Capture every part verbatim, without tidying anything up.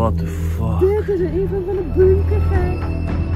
What the fuck? Dit is een van van de bunker, gek.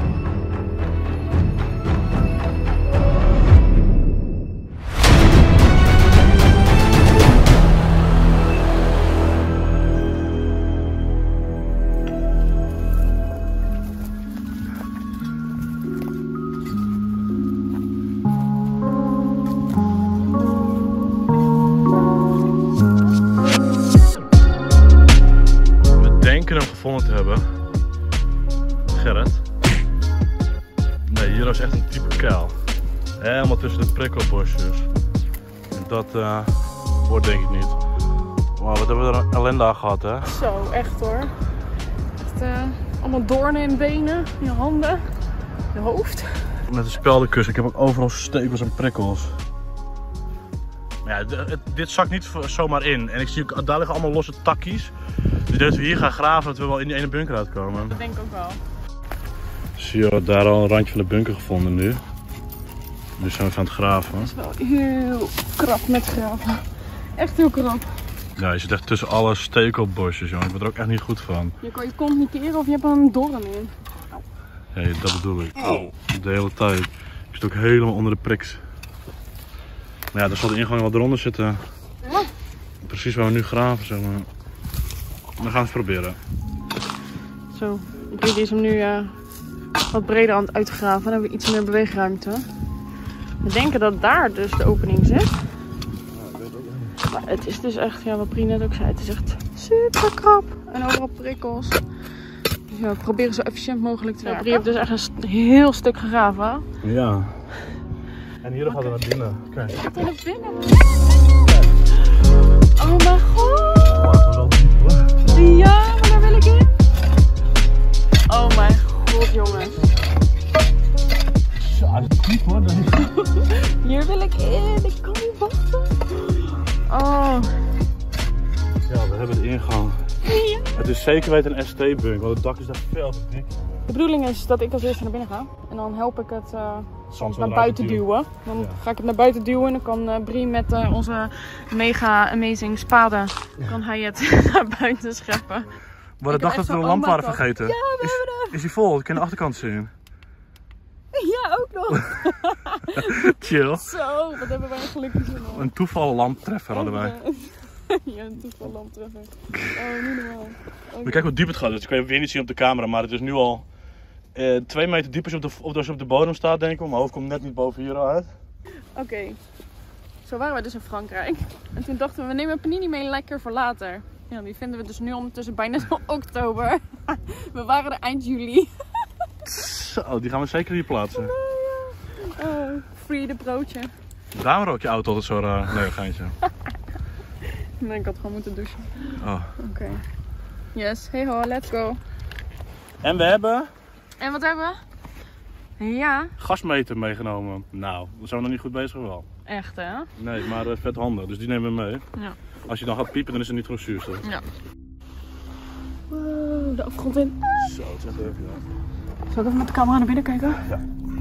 Hem gevonden te hebben. Gerrit. Nee, hier is echt een type kuil. Helemaal tussen de prikkelbosjes. Dat uh, wordt denk ik niet. Maar wat hebben we er een ellende aan gehad, hè? Zo, echt hoor. Echt, uh, allemaal doornen in benen, in je handen, je hoofd. Met een speldenkussen. Ik heb ook overal stevens en prikkels. Maar ja, het, dit zakt niet zomaar in. En ik zie ook, daar liggen allemaal losse takkies. Dus dat we hier gaan graven, dat we wel in die ene bunker uitkomen. Dat denk ik ook wel. Zie je daar al een randje van de bunker gevonden nu. Nu zijn we aan het graven. Het is wel heel krap met graven. Echt heel krap. Ja, je zit echt tussen alle stekelbosjes, jongen. Ik word er ook echt niet goed van. Je kan je kont niet keren of je hebt er een dorm in. Ja, dat bedoel ik. Oh. De hele tijd. Ik zit ook helemaal onder de priks. Maar ja, daar zal de ingang wel eronder zitten. Ja. Precies waar we nu graven, zeg maar. We gaan het eens proberen. Zo, Julie is hem nu uh, wat breder aan het uitgraven. Dan hebben we iets meer beweegruimte. We denken dat daar dus de opening zit. Maar het is dus echt, ja, wat Prie net ook zei, het is echt super krap. En overal prikkels. Dus ja, we proberen zo efficiënt mogelijk te werken. Prie heeft dus echt een heel stuk gegraven. Ja. En hier gaat er naar binnen. Kijk. Gaat er naar binnen? Oh mijn god! Ja, maar daar wil ik in. Oh mijn god, jongens. Ja, dat is diep hoor. Hier wil ik in. Ik kan niet wachten. Oh. Ja, we hebben de ingang. Ja. Het is zeker weten een S T-bunk, want het dak is daar veel te dik. De bedoeling is dat ik als eerste naar binnen ga. En dan help ik het uh, soms naar buiten duwen. Dan ja. ga ik het naar buiten duwen en dan kan uh, Brie met uh, onze mega amazing spade, ja. kan hij het naar buiten scheppen. Maar ik dacht dat we de lamp waren vergeten. Ja, we is, hebben hem. Is hij vol? Ik kan de achterkant zien. Ja, ook nog. Chill. Zo, wat hebben wij gelukkig zin op. Een toeval lamptreffer hadden wij. Ja, een toeval lamptreffer. Oh, niet normaal. Okay. Maar kijk hoe diep het gaat. Dus ik kan je weer niet zien op de camera, maar het is nu al eh, twee meter diep als je op de, of als je op de bodem staat, denk ik. Mijn hoofd komt net niet boven hier uit. Oké. Okay. Zo waren we dus in Frankrijk. En toen dachten we, we nemen Panini mee lekker voor later. Ja, die vinden we dus nu ondertussen bijna zo oktober. We waren er eind juli. Zo, die gaan we zeker hier plaatsen. Oh, free de broodje. Daarom rook je auto altijd zo raar. Nee, geintje. Nee, ik had gewoon moeten douchen. Oh. Oké. Okay. Yes, hey ho, let's go. En we hebben... En wat hebben we? Ja. Gasmeter meegenomen. Nou, we zijn nog niet goed bezig wel. Echt hè? Nee, maar uh, vet handig. Dus die nemen we mee. Ja. Als je dan gaat piepen, dan is het niet gewoon zuurstof. Ja. Wow, de afgrond in. Zo, het is echt leuk, ja. Zal ik even met de camera naar binnen kijken? Ja.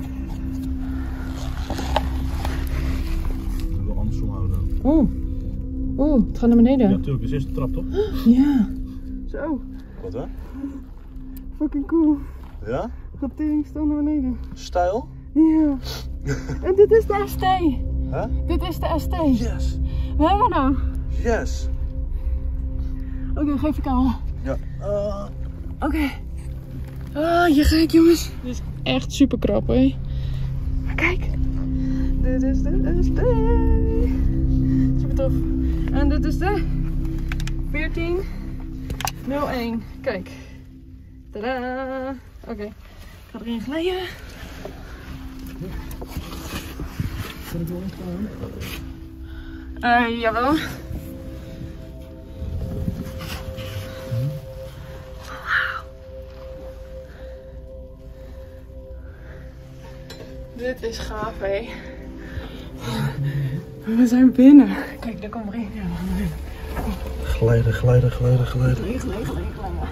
Ik wil andersom houden. Oeh. Oeh, het gaat naar beneden. Ja, natuurlijk. Dit is de trap, toch? Ja. Zo. Wat, hè? Fucking cool. Ja? Gaat tering staan naar beneden. Stijl? Ja. En dit is de S T. Huh? Dit is de S T. Yes. Wat hebben we nou? Yes. Oké, okay, geef de camera. Ja. Uh... Oké. Okay. Ah, hier ga ik, jongens. Dit is echt super krap, hè. Maar kijk. Dit is de S T. Super tof. En dit is de veertien nul één. Kijk. Tadaa. Oké. Okay. Ik ga erin glijden. Kan ik wel instaan? Uh, jawel. Dit is gaaf, hé. We zijn binnen. Kijk, daar komt er één. Ja, we gaan binnen. Glijden, glijden, glijden, glijden. Glijden, glijden, glijden,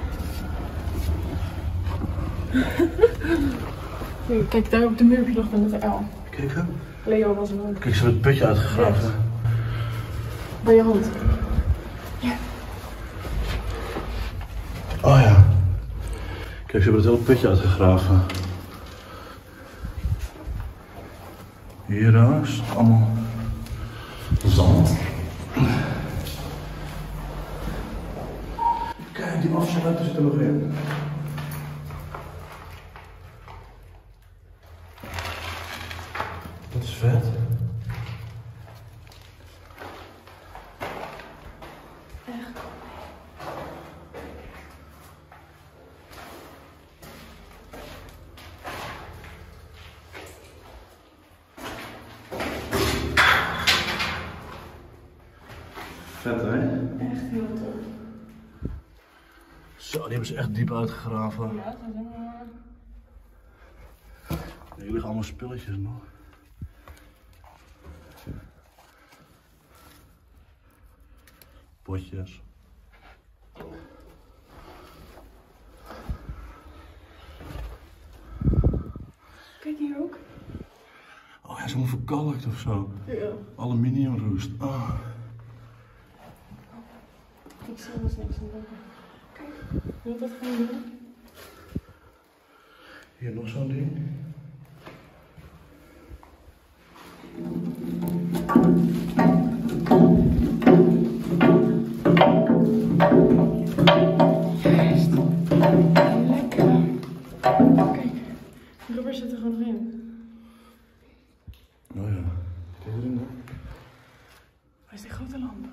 glijden. Kijk, daar op de muur heb je nog de letter L. Kijk, hè? Leo was er ook. Kijk, ze hebben het putje uitgegraven. Yes. Bij je hand. Ja. Oh ja. Kijk, ze hebben het hele putje uitgegraven. Hier is het allemaal zand. Kijk, die afsluiter zit er nog in. Dat is vet. Vet, hè? Echt heel tof. Zo, die hebben ze echt diep uitgegraven. Ja, dat is helemaal... Hier liggen allemaal spulletjes nog. Potjes. Kijk hier ook. Oh, hij is helemaal verkalkt of zo. Ja. Aluminiumroest. Oh. Ik zie er niks in doen. Kijk, wil dat gewoon doen? Hier nog zo'n ding. Juist. Lekker. Kijk, de rubber zit er gewoon nog in. Oh ja. Kijk erin dan. Waar is die grote lamp?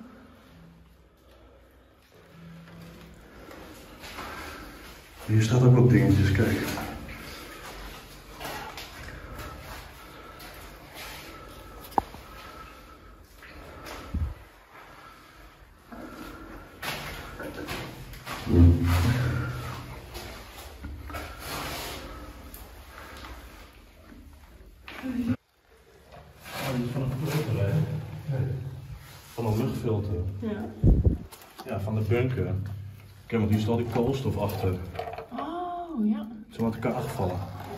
Hier staat ook wat dingetjes, kijk. Oh, dit is van een filter, van een luchtfilter. Ja. Ja, van de bunker. Kijk, want hier staat die koolstof achter. Oh, ja. Ze zijn uit elkaar afgevallen.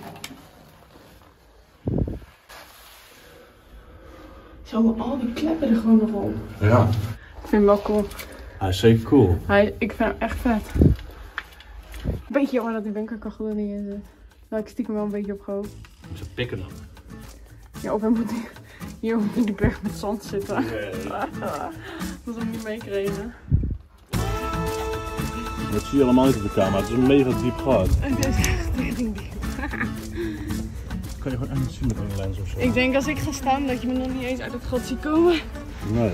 Zo, maar al die kleppen er gewoon nog op. Ja. Ik vind hem wel cool. Hij is zeker cool. Hij, ik vind hem echt vet. Beetje jammer dat die bunkerkachel er niet in zit. Daar heb ik stiekem wel een beetje op gehoopt. Ze pikken dan. Ja, of hij moet hier, hier in de berg met zand zitten. Nee. Dat we hem niet meekregen. Dat zie je allemaal niet op de camera. Het is een mega diep gat. Het is echt richting diep. Kan je gewoon echt niet zien met een lens of zo. Ik denk als ik ga staan dat je me nog niet eens uit het gat ziet komen. Nee.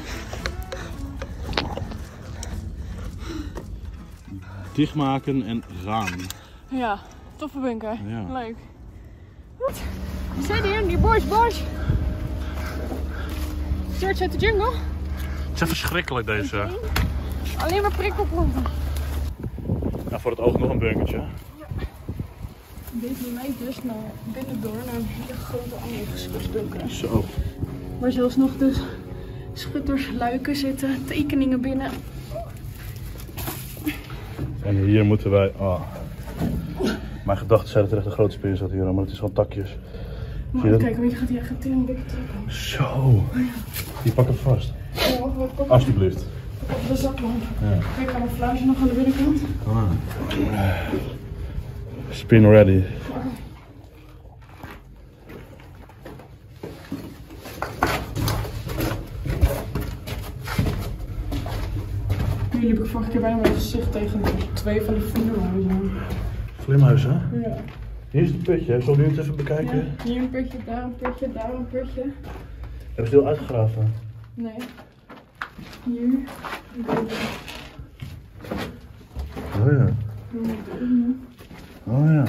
Dichtmaken en gaan. Ja, toffe bunker. Ja. Leuk. Wat? We zijn hier, die boys, boys. Search uit de jungle. Het is echt verschrikkelijk deze. Alleen maar prikkelplanten. Ja, voor het oog nog een bunkertje. Deze leidt dus naar binnendoor naar een hele grote andere geschutbunker. Zo. Waar zelfs nog dus schuttersluiken zitten, tekeningen binnen. En hier moeten wij. Oh. Mijn gedachten zeiden dat er echt een grote speer zat hier, maar het is gewoon takjes. Maar kijk, kijk, je gaat hier echt een tering dikke trekken. Zo. Die pak hem vast. Ja, wacht, wacht, wacht. Alsjeblieft. Op de zaklamp. Ja. Kijk, camouflage nog aan de binnenkant. Ah. Spin ready. Hier liep ik vorige keer bijna mijn gezicht tegen twee van die vlinderhuizen. Vlimhuizen? Ja. Hier is het putje, zullen we nu het even bekijken? Ja, hier een putje, daar een putje, daar een putje. Hebben ze heel uitgegraven? Nee. Hier een putje. Oh ja. Oh ja.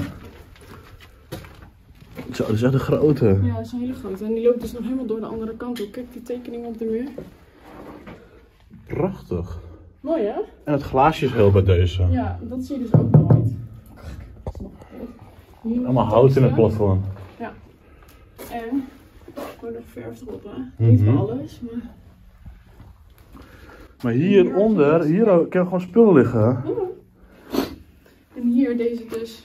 Zo, dat is echt een grote. Ja, dat is een hele grote. En die loopt dus nog helemaal door de andere kant op. Kijk die tekening op de muur. Prachtig. Mooi hè? En het glaasje is heel bij deze. Ja, dat zie je dus ook nooit. Dat is nog goed. Hier Allemaal hout in het plafond. plafond. Ja. En gewoon nog verf erop hè. Niet voor alles, maar... Maar hieronder, hier kan gewoon spullen liggen. Ja. En hier deze dus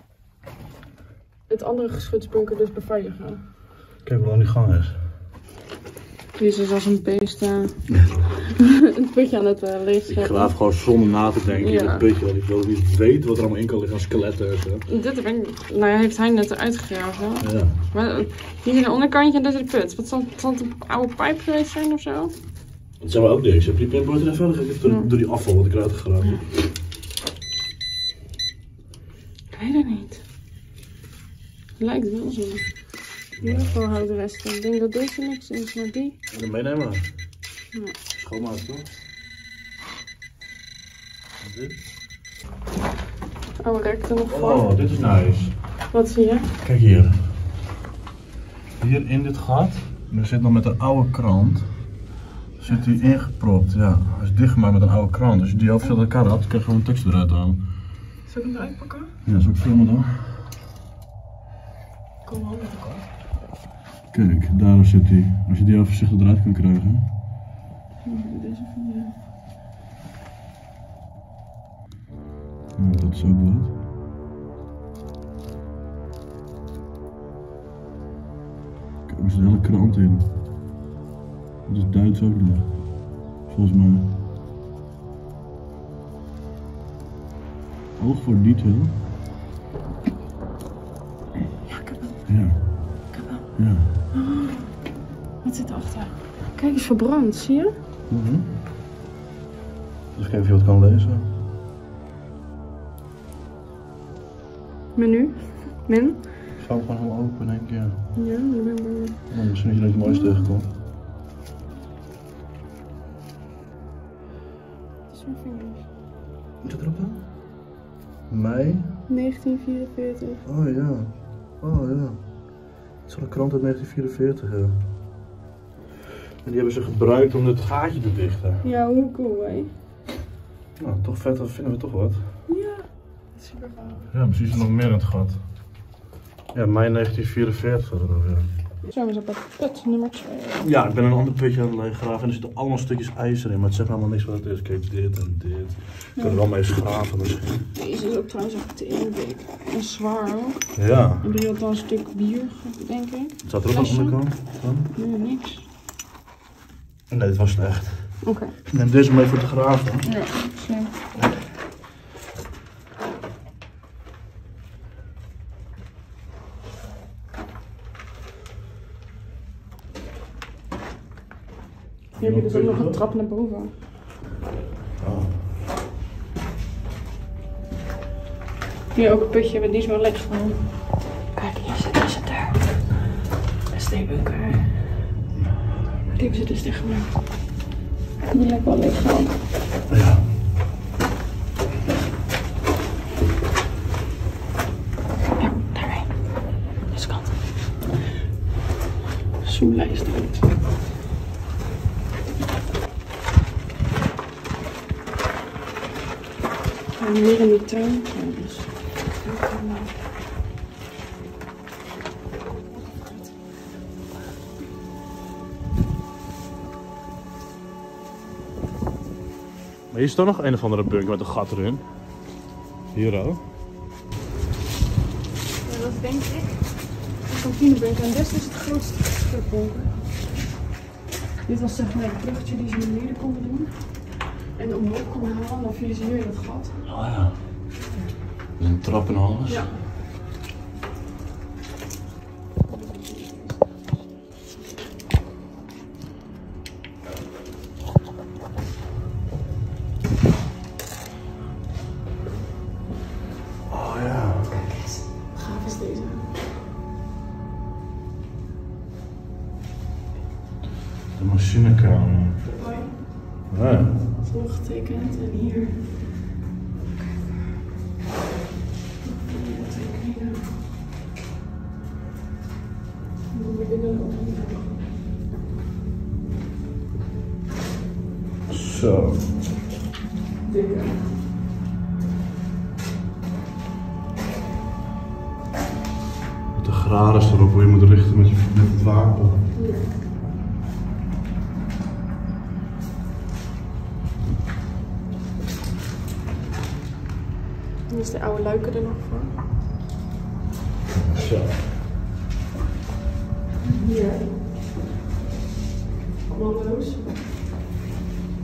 het andere geschutsbunker dus beveiligen. Kijk hoe lang die gang is. Dit is dus als een beest. Uh... Het putje aan het uh, leegzetten. Ik graaf gewoon zonder na te denken in Ja. het putje. Dat ik wil niet weten wat er allemaal in kan liggen aan skeletten en zo. Dit heb ik, nou ja, heeft hij net eruit gegraven. Ja. Maar uh, hier in de onderkantje, dat is de put. Wat zal, zal het een oude pijp geweest zijn of zo? Dat zijn we ook niks. Heb je die pinboard er even verder gegeven door, Ja. door die afval wat ik eruit gegraven heb? Ik weet het niet. Lijkt wel zo. Hier voor houtresten. Ik denk dat deze niks is, maar die. En dan meenemen. Ja. Schoonmaken toch? En dit? Oude rek er nog voor. Oh, dit is nice. Wat zie je? Kijk hier. Hier in dit gat, er zit nog met een oude krant. Zit die ingepropt, ja. Hij is dichtgemaakt met een oude krant. Als je die half uit elkaar had, dan kun je gewoon een tekst eruit halen. Zal ik hem eruit pakken? Ja, zal ik filmen dan? Kom op. Kijk, daar zit hij. Als je die even voorzichtig eruit kan krijgen. Deze van je. Ja, dat is ook wat. Kijk, er zit een hele krant in. Dat is Duits ook nog. Volgens mij. Oog voor detail. Ja, ik heb hem. Ja. Ik heb hem. Ja. Oh, wat zit erachter? Kijk eens, verbrand, zie je? Mhm. Dus kijken of je wat kan lezen. Menu. Min. Ik ga hem gewoon helemaal open in één keer. Ja, ik ben bang. Nou, misschien dat je er iets moois tegenkomt. Dat is mijn vingers. Wat zit erop dan? Mei? negentien vierenveertig. Oh ja. Oh ja. Het is wel een krant uit negentien vierenveertig, ja. En die hebben ze gebruikt om het gaatje te dichten. Ja, hoe cool, hè? Nou, toch vet, dat vinden we toch wat. Ja. Super gaaf. Ja, misschien is er nog meer in het gat. Ja, mei negentien vierenveertig staat erop, ja. Zo, we zijn bij put nummer twee. Ja, ik ben een ander putje aan het leeggraven en er zitten allemaal stukjes ijzer in, maar het zegt helemaal niks wat het is. Kijk, dit en dit. Ik kan er wel mee schraven misschien. Deze is ook trouwens echt tering dik. En zwaar ook. Ja. En drie had dan een stuk bier, denk ik. Zat er ook aan de onderkant? Dan? Nee, niks. Nee, dit was slecht. Oké. Okay. Ik neem deze mee voor te graven. Ja, slim. Hier heb je dus ook nog een trap naar boven. Oh. Hier ook een putje, maar die is wel leeg gewoon. Kijk, hier zit, hier zit er. Een steenbunker. Die hebben ze dus dichtgemaakt. Die lijkt wel leeg gewoon. Ja. Ja, daarheen. Deze kant. Zoemlijst uit. En meer in die tuin. Ja, dus. Maar hier is toch nog een of andere bunker met een gat erin. Hier ook. Ja, dat denk ik. De kantinebunker. En dit is het grootste stuk bunker. Dit was zeg maar het bruggetje die ze naar beneden konden doen. En omhoog konden halen, dan vielen ze hier in het gat. Oh ja. Er is een trap en alles. Ja. Oh ja. Kijk eens. Gaaf is deze. De machinekamer. Mooi. Ja. Volgetekend en hier. Zo. Dikke. Met de grades erop hoe je moet richten met, je, met het wapen. Ja. Hier is de oude luiken er nog voor. Zo. Hier. Commando's.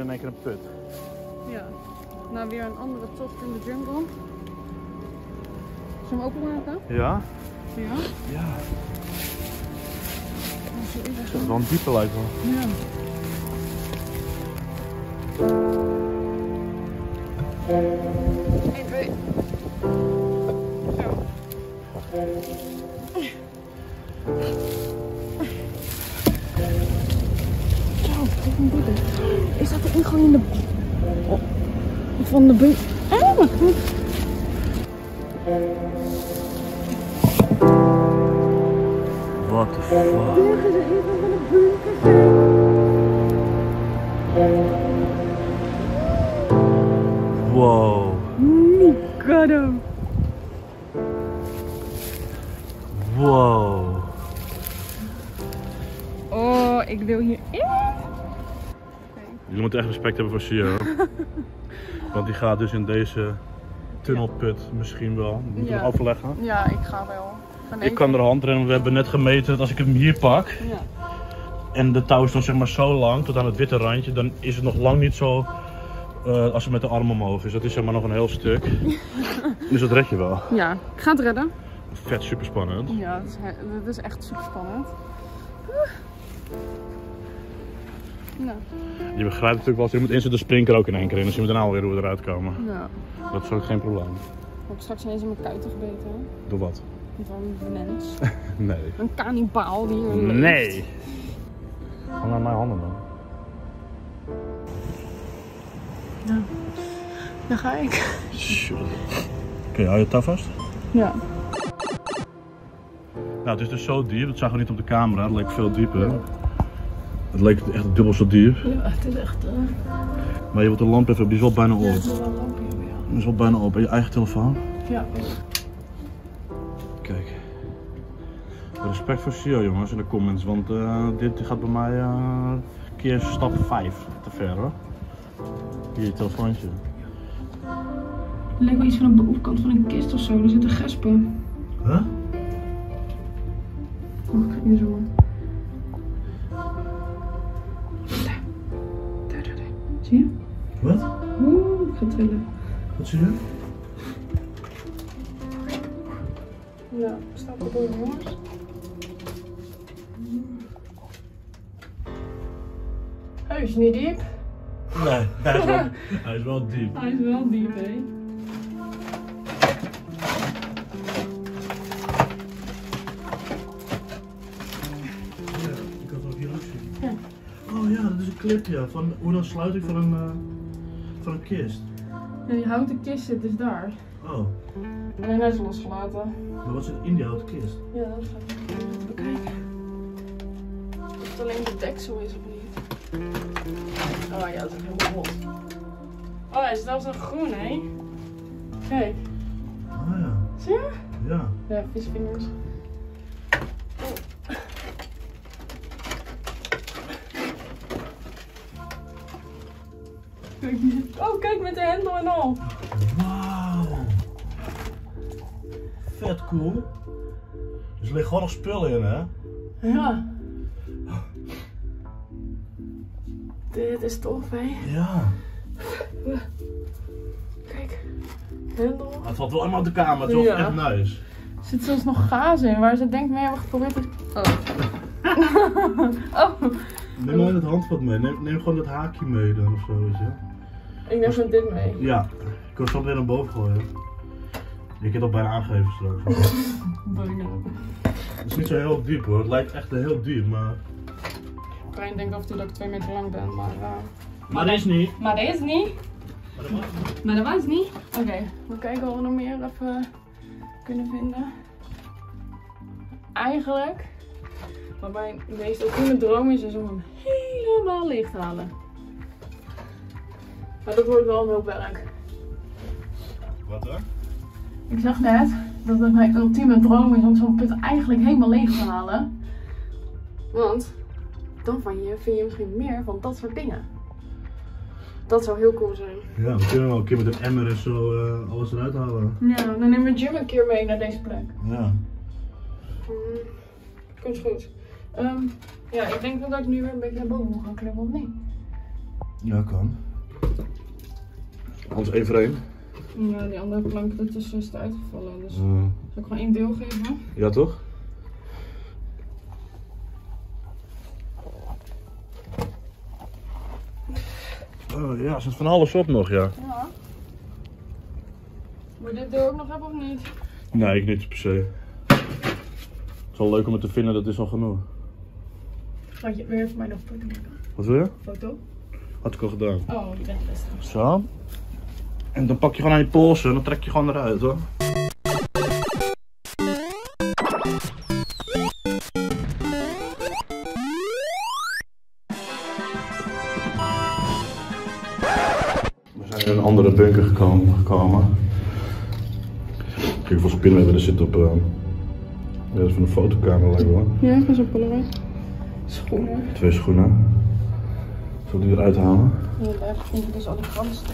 in één keer een put. Ja. Nou, weer een andere tocht in de jungle. Zullen we hem openmaken? Ja? Ja. Ja. Dat is Dat is wel een diepe lijkt wel. Ja. één, twee. Zo. Zo, wat een boete. Is dat de ingang in de... Oh. Van de bunker? Oh, wat goed. What the fuck? Zeggen ze even van de bunker. Wow. Mikado. Wow. Oh, ik wil hier in. Jullie moeten echt respect hebben voor Sio. Want die gaat dus in deze tunnelput misschien wel. We moeten Ja. hem overleggen. Ja, ik ga wel. Van Ik kan er hand rennen, we hebben net gemeten dat als ik hem hier pak Ja. en de touw is dan zeg maar zo lang tot aan het witte randje, dan is het nog lang niet zo uh, als het met de arm omhoog is. Dat is zeg maar nog een heel stuk. Dus dat red je wel. Ja, ik ga het redden. Vet super spannend. Ja, dat is, dat is echt super spannend. Nou, Je begrijpt natuurlijk wel, als je moet inzetten, springt er ook in één keer in. Dus je moet daarna alweer hoe we eruit komen. ja. Dat is ook geen probleem. Wordt straks ineens in mijn kuiten gebeten. Door wat? Van een mens. Nee. Een kannibaal die hier leeft. Nee! Ga naar mijn handen dan. Ja. Daar ga ik. Shit. Oké, hou je touw vast? Ja. Nou, het is dus zo diep, dat zagen we niet op de camera, het leek veel dieper. Het leek echt dubbel zo diep. Ja, het is echt... Uh... Maar je wilt de lamp even, die is wel bijna op. Ja, het is wel een lampje, ja. Die is wel bijna op. En je eigen telefoon? Ja. Kijk. Respect voor Sio jongens in de comments, want uh, dit gaat bij mij uh, keer stap vijf te ver hoor. Hier je telefoontje. Het lijkt wel iets van op de overkant van een kist of zo, er zitten gespen. Huh? Wacht, ik ga inzoomen. Daar, daar, daar. Zie je? Wat? Oeh, ik ga trillen. Wat zie je? Ja, staat er door jongens. Hij is niet diep. Nee, hij is wel, hij is wel diep. Hij is wel diep, hè? Ja, ik had het ook hier ook zien. Ja. Oh ja, dat is een clipje van hoe dan sluiting van een, uh, van een kist. Ja, die houten kist zit dus daar. Oh, En hij is losgelaten. maar wat zit in die houten kist? Ja, dat ga ik even bekijken. Of het alleen de deksel is of niet. Oh ja, dat is helemaal hot. Oh, hij is zelfs nog groen, hè? Kijk. Ah ja. Zie je? Ja. Ja, visvingers. Kijk hier. Oh, kijk met de hendel en al. Wauw. Vet cool. Dus er ligt gewoon nog spullen in, hè? Ja. Dit is tof, hè? Ja. Kijk. Hendel. Het valt wel allemaal op de kamer, het is wel Ja. echt nice. Er zit zelfs nog gaas in waar ze denkt mee hebben geprobeerd te... Oh. Oh. Neem alleen het handvat mee, neem, neem gewoon dat haakje mee dan of zo, weet je. Ik neem gewoon dit mee. Ja, ik kan het zo weer naar boven gooien. Je kunt het al bijna aangeven straks. Het is niet zo heel diep hoor, het lijkt echt heel diep, maar... Brian denkt af en toe dat ik twee meter lang ben, maar... Uh... Maar dat is niet. Maar dat is niet. Maar dat was niet. Maar dat was niet. Oké, okay, we kijken wat we nog meer even kunnen vinden. Eigenlijk, wat mijn meest ultieme droom is, is om hem helemaal leeg te halen. Maar dat wordt wel een hoop werk. Wat hoor? Ik zag net dat het mijn ultieme droom is om zo'n put eigenlijk helemaal leeg te halen. Want dan van je, vind je misschien meer van dat soort dingen. Dat zou heel cool zijn. Ja, we kunnen wel een keer met een emmer en zo uh, alles eruit halen. Ja, dan nemen we Jim een keer mee naar deze plek. Ja. Hmm, komt goed. Um, ja, ik denk dat ik nu weer een beetje naar boven moet gaan klimmen, of niet? Ja, kan. Anders één voor één. Ja, die andere plank ertussen is eruit gevallen. Dus Uh, zal ik gewoon één deel geven? ja, toch? Uh, ja, er zit van alles op nog, ja. Ja. Moet je dit deel ook nog hebben of niet? Nee, ik niet per se. Het is wel leuk om het te vinden, dat is al genoeg. Laat je weer even mij nog een foto maken. Wat wil je? Foto? Had ik al gedaan. Oh, je bent best. Zo. En dan pak je gewoon aan je polsen en dan trek je gewoon eruit hoor. We zijn in een andere bunker gekomen. gekomen. Kijk hoeveel spinnen we hebben er zitten op. Uh, ja, dat is van een fotocamera lijkt wel. Ja, dat is een Polaroid. Schoenen. Twee schoenen. Zal ik die eruit halen? Ja, daar vind ik dus al die kranten.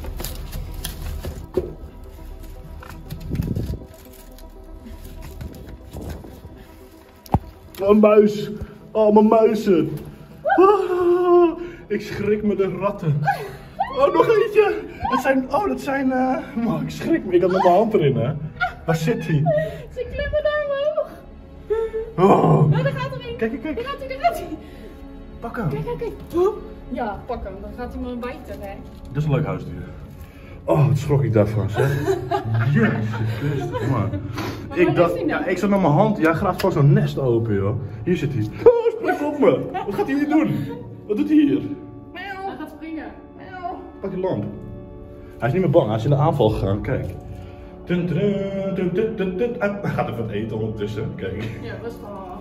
Oh, een muis! Oh, mijn muizen! Ah, ik schrik me de ratten. Oh, nog eentje! Het zijn, oh, dat zijn. Uh... Oh, ik schrik me. Ik had met mijn hand erin, hè? Waar zit hij? Ze klimmen daar omhoog. Oh. Nou, daar gaat er een. Kijk, kijk, kijk. Daar gaat hij, daar gaat hij. Pak hem. Kijk, kijk, kijk. Oh. Ja, pak hem. Dan gaat hij me bijten, hè. Dat is een leuk huisdier. Oh, wat schrok ik daarvan, zeg. Jezus Christus, man. Ik dacht, ja, ik zat met mijn hand, jij graaft gewoon zo'n nest open, joh. Hier zit hij. Oh, spring op me. Wat gaat hij hier doen? Wat doet hij hier? Hij gaat springen. Pak die lamp. Hij is niet meer bang, hij is in de aanval gegaan, kijk. Dun, dun, dun, dun, dun, dun. Hij gaat even wat eten ondertussen, kijk. Ja, rustig.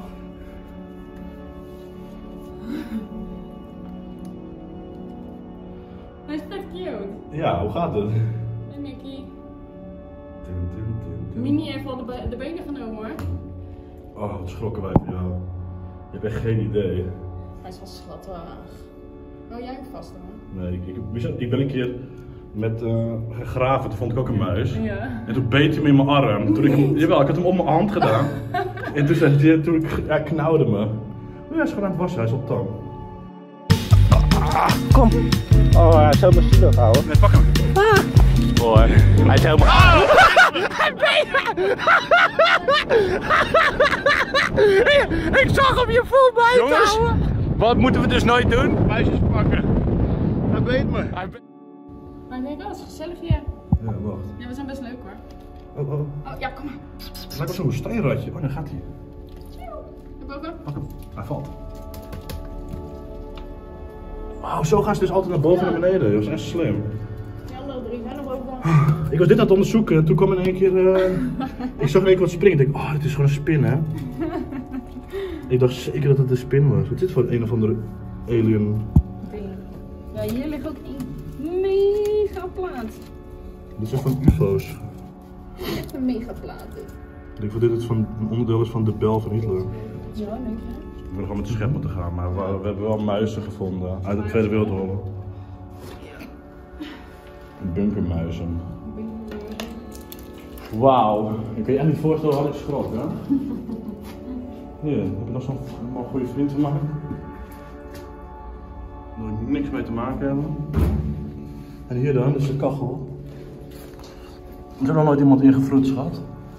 Hij is echt cute. Ja, hoe gaat het? En Mickey. Dun, dun, dun, dun. Minnie heeft al de, be de benen genomen hoor. Oh, wat schrokken wij van jou. Je hebt echt geen idee. Hij is wel schattig. Oh, jij hebt vast hoor. Nee, ik, ik, ik ben een keer met uh, gegraven, toen vond ik ook een muis. Ja. En toen beet hij me in mijn arm. Toen ik hem, jawel, ik had hem op mijn hand gedaan. En toen zei hij, toen ik, hij knauwde me. Oh, hij is gewoon aan het wassen, hij is op tam. Ah, kom. Oh, hij is helemaal zielig, ouwe. Nee, pak hem. Ah. Hoor, hij is helemaal... Oh! Hij beet Ik zag hem je vol bij Jongens, wat moeten we dus nooit doen? Muisjes pakken. Hij beet me. Hij be Maar nee, wel, het is gezellig hier. Ja, wacht. Ja, we zijn best leuk hoor. Oh, oh. Oh, ja, kom maar. Het lijkt wel zo'n steenratje. Oh, daar gaat hij. Daarboven. Pak hem. Hij valt. Wauw, zo gaan ze dus altijd naar boven en naar beneden. Dat is echt slim. Die andere drie zijn er boven dan. Ik was dit aan het onderzoeken en toen kwam in één keer. Uh, ik zag in één keer wat springen. Ik denk, oh, dit is gewoon een spin, hè? Ik dacht zeker dat het een spin was. Wat is dit voor een of andere alien? Ja, hier ligt ook een mega plaat. Dit zijn van U F O's. Echt een mega plaat dit. Ik denk dat dit het van, een onderdeel is van de bel van Hitler. Ja, denk je? We hadden gewoon met de schep moeten gaan, maar we, we hebben wel muizen gevonden uit de Tweede Wereldoorlog. Bunkermuizen. Wauw, ik kan je echt niet voorstellen wat ik schrok, hè? Hier, heb je nog zo'n goede vriend van mij? Daar wil ik niks mee te maken hebben. En hier dan, dit is de kachel. Er is nog nooit iemand ingevroed, schat.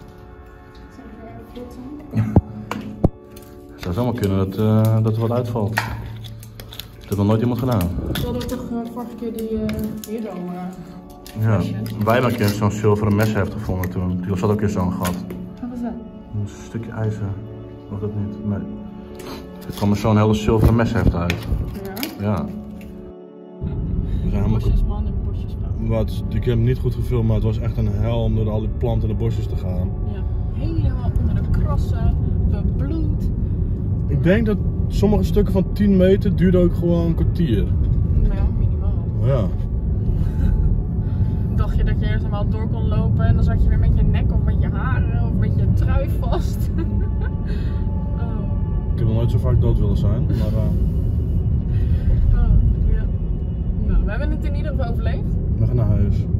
Het zou zomaar kunnen dat, uh, dat er wat uitvalt. Dat heeft nog nooit iemand gedaan. We hadden toch uh, vorige keer die uh, hier zo. Uh, Ja, wij hebben een keer zo'n zilveren mesheft gevonden toen. Die zat ook in zo'n gat. Wat was dat? Een stukje ijzer. Of dat niet? Nee. Er kwam er zo'n hele zilveren mesheft uit. Ja? Ja. We zijn helemaal... Bosjesman en bosjesvrouw. Wat, ik heb hem niet goed gefilmd, maar het was echt een hel om door al die planten en de bosjes te gaan. Ja, helemaal onder de krassen, bebloed. Ik denk dat sommige stukken van tien meter duurden ook gewoon een kwartier. Nou, minimaal. Ja. Dacht je dat je eerst eenmaal door kon lopen en dan zat je weer met je nek of met je haren of met je trui vast. Oh. Ik heb nog nooit zo vaak dood willen zijn, maar... Uh... Oh, ja. Nou, we hebben het in ieder geval overleefd. We gaan naar huis.